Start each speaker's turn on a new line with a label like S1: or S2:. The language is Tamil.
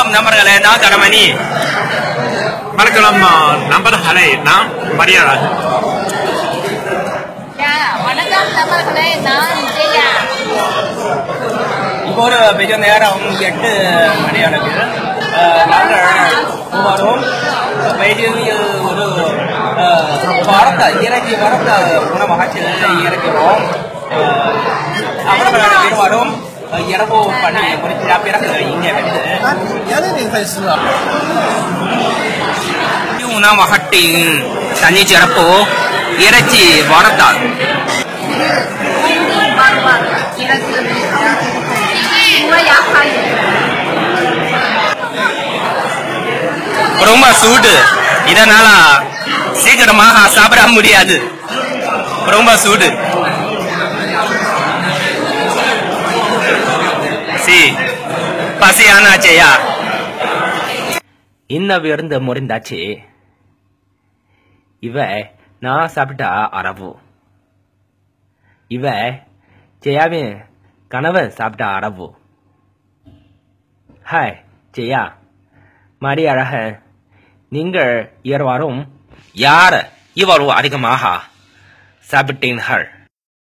S1: வணக்கம் நண்பர்களே, நான் கடமணி.
S2: வணக்கம் நண்பர்களே, நான் மரியாதை.
S3: வணக்கம் நண்பர்களே, நான் விஜயா.
S1: இப்போ ஒரு பெரிய நேரம் 8 மணி அளவில் நாங்கள் வரும் பெய்ஜிங்கில் ஒரு இறக்கி வரத்த உணவகத்தில் இறக்கிறோம். அவர்கள் இருவரும் இரவு பண்ணி முடிச்சா பிறகு இங்கே வந்து உணவகத்தின் தனி சிறப்பு இறைச்சி வரத்தால் ரொம்ப சூடு, இதனால சீக்கிரமாக சாப்பிட முடியாது. ரொம்ப சூடு. பசியானாச்சேயா. இன்ன விருந்து முடிந்தாச்சு. இவ நான் சாப்பிட்ட அரவு. இவ ஜெயாவின் கணவன் சாப்பிட்ட அரவு. ஹாய் ஜெயா, மாரி அழகன், நீங்கள் இருவரும் யார் இவ்வளவு அதிகமாக சாப்பிட்டீர்கள்?